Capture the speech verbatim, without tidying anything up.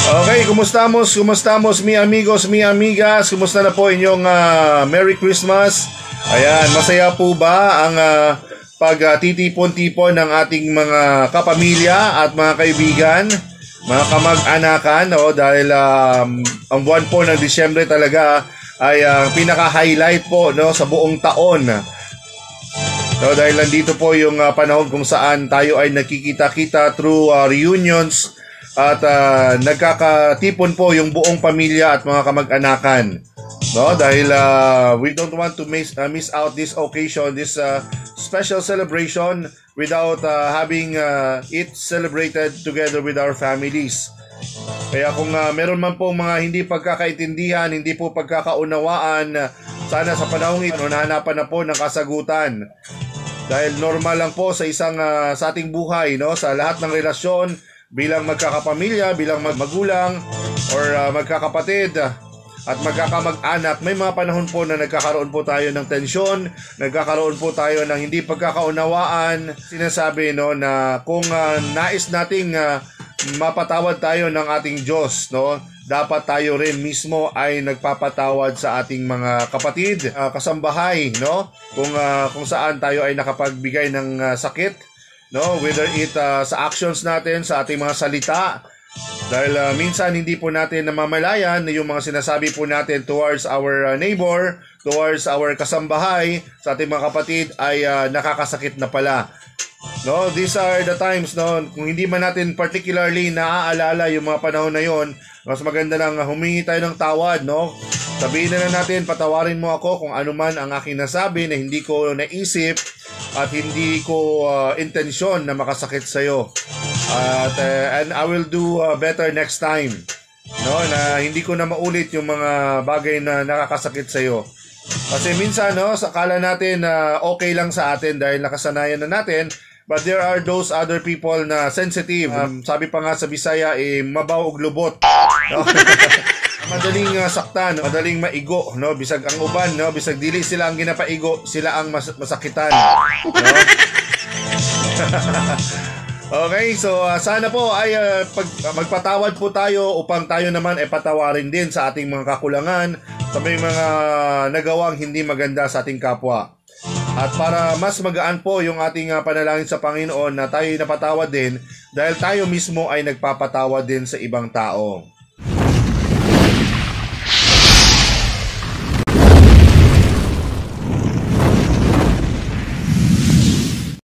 Okay, kumustamos, kumustamos mi amigos, mi amigas. Kumusta na po inyong uh, Merry Christmas? Ayan, masaya po ba ang uh, pagtitipon-tipon ng ating mga kapamilya at mga kaibigan, mga kamag-anakan, no? Dahil um, ang buwan po ng Disyembre talaga ay uh, pinaka-highlight po, no, sa buong taon. No, dahil nandito po yung uh, panahon kung saan tayo ay nakikita-kita through uh, reunions at uh, nagkakatipon po yung buong pamilya at mga kamag-anakan. No, dahil uh, we don't want to miss, uh, miss out this occasion, this uh, special celebration without uh, having uh, it celebrated together with our families. Kaya kung uh, meron man po mga hindi pagkakaintindihan, hindi po pagkakaunawaan, sana sa panahong ito nahanapan na po ng kasagutan. Dahil normal lang po sa isang uh, sa ating buhay, no, sa lahat ng relasyon bilang magkakapamilya, bilang magulang or uh, magkakapatid at magkakamag-anak, may mga panahon po na nagkakaroon po tayo ng tensyon, nagkakaroon po tayo ng hindi pagkakaunawaan. Sinasabi, no, na kung uh, nais nating uh, mapatawad tayo ng ating Diyos, no, dapat tayo rin mismo ay nagpapatawad sa ating mga kapatid, uh, kasambahay, no, kung uh, kung saan tayo ay nakapagbigay ng uh, sakit, no, whether it uh, sa actions natin, sa ating mga salita. Dahil uh, minsan hindi po natin namamalayan yung mga sinasabi po natin towards our uh, neighbor, towards our kasambahay, sa ating mga kapatid ay uh, nakakasakit na pala. No, these are the times, no, kung hindi man natin particularly naaalala yung mga panahon na yon, mas maganda lang humingi tayo ng tawad, no. Sabihin na lang natin, patawarin mo ako kung ano man ang aking nasabi na hindi ko naisip at hindi ko uh, intensyon na makasakit sa iyo. At uh, and I will do uh, better next time. No, na hindi ko na maulit yung mga bagay na nakakasakit sa iyo. Kasi minsan, no, sakala natin na uh, okay lang sa atin dahil nakasanayan na natin, but there are those other people na sensitive. Um, sabi pa nga sa Bisaya, eh, mabaw og lubot. No? Madaling uh, saktan, madaling maigo, no? Bisag ang uban, no? Bisag dili sila ang ginapaigo, sila ang mas masakitan. No? Okay, so uh, sana po ay uh, pag, uh, magpatawad po tayo upang tayo naman ay patawarin din sa ating mga kakulangan, sa may mga nagawang hindi maganda sa ating kapwa. At para mas magaan po yung ating uh, panalangin sa Panginoon na tayo napatawad din dahil tayo mismo ay nagpapatawad din sa ibang tao.